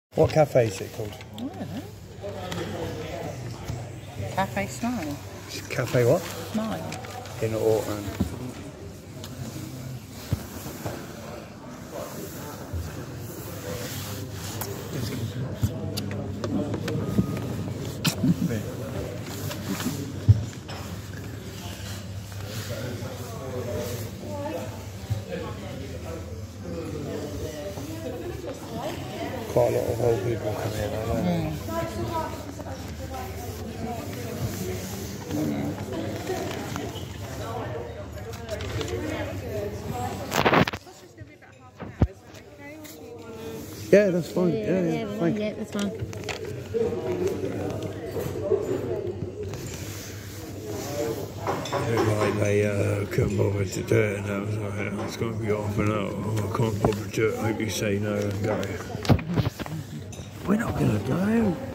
What cafe is it called? I don't know. Cafe Smile. Cafe what? Smile. In Auckland. Quite a lot of old people come here, don't they? Yeah, that's fine. Yeah, thank you. Yeah, that's fine. Like they couldn't bother to do it, and that was like, it's going to be off and out. Oh, I can't bother to do it. I hope you say no and go. We're not going to go.